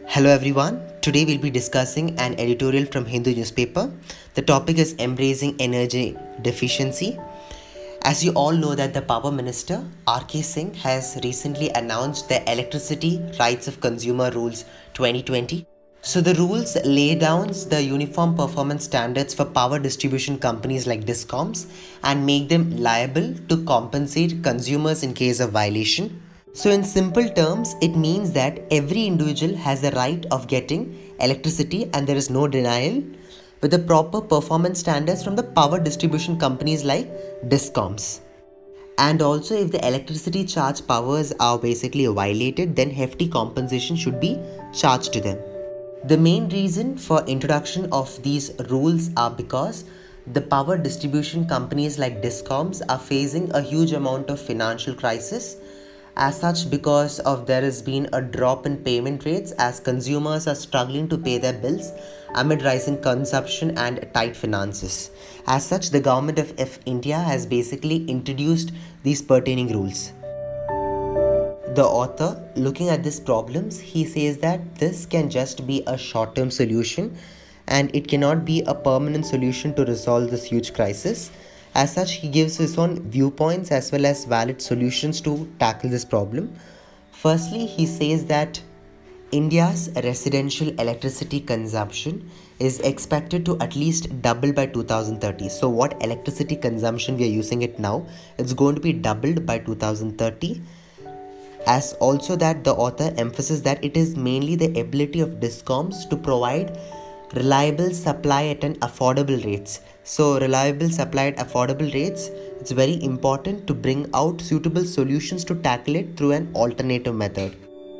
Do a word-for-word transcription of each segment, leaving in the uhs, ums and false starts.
Hello everyone. Today we'll be discussing an editorial from Hindu newspaper. The topic is embracing energy deficiency. As you all know that the Power Minister R K Singh has recently announced the Electricity Rights of Consumer Rules twenty twenty. So the rules lay down the uniform performance standards for power distribution companies like DISCOMs and make them liable to compensate consumers in case of violation. So in simple terms, it means that every individual has the right of getting electricity and there is no denial with the proper performance standards from the power distribution companies like DISCOMs. And also if the electricity charge powers are basically violated, then hefty compensation should be charged to them. The main reason for introduction of these rules are because the power distribution companies like DISCOMs are facing a huge amount of financial crisis. As such, because of there has been a drop in payment rates as consumers are struggling to pay their bills amid rising consumption and tight finances. As such, the government of, of India has basically introduced these pertaining rules. The author, looking at these problems, he says that this can just be a short-term solution and it cannot be a permanent solution to resolve this huge crisis. As such, he gives his own viewpoints as well as valid solutions to tackle this problem. Firstly, he says that India's residential electricity consumption is expected to at least double by two thousand thirty. So what electricity consumption we are using it now, it's going to be doubled by two thousand thirty. As also that the author emphasizes that it is mainly the ability of DISCOMs to provide reliable supply at an affordable rates. So reliable supply at affordable rates, it's very important to bring out suitable solutions to tackle it through an alternative method.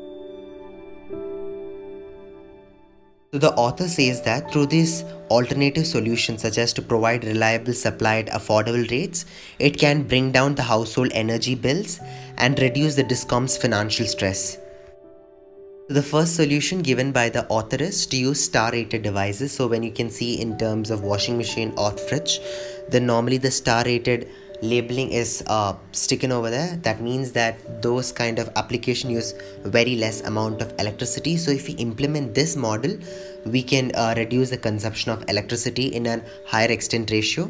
So the author says that through these alternative solutions such as to provide reliable supply at affordable rates, it can bring down the household energy bills and reduce the DISCOM's financial stress. So the first solution given by the author is to use star rated devices. So when you can see in terms of washing machine or fridge, then normally the star rated labeling is uh, sticking over there. That means that those kind of application use very less amount of electricity. So if we implement this model, we can uh, reduce the consumption of electricity in a higher extent ratio.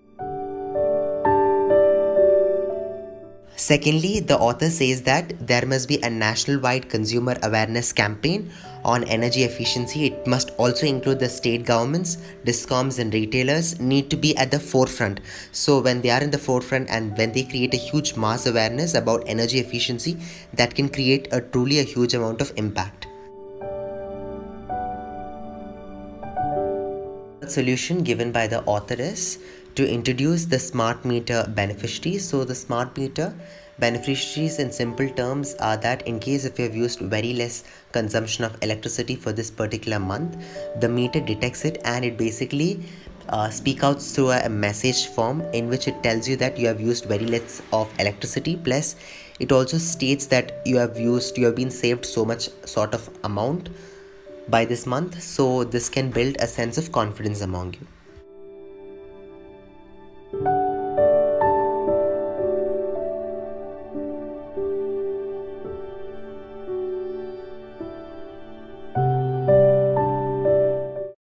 Secondly, the author says that there must be a national-wide consumer awareness campaign on energy efficiency. It must also include the state governments, DISCOMs and retailers need to be at the forefront. So when they are in the forefront and when they create a huge mass awareness about energy efficiency, that can create a truly a huge amount of impact. The solution given by the author is to introduce the smart meter beneficiaries. So the smart meter beneficiaries in simple terms are that in case if you have used very less consumption of electricity for this particular month, the meter detects it and it basically uh, speak out through a message form in which it tells you that you have used very less of electricity, plus it also states that you have used you have been saved so much sort of amount by this month. So this can build a sense of confidence among you.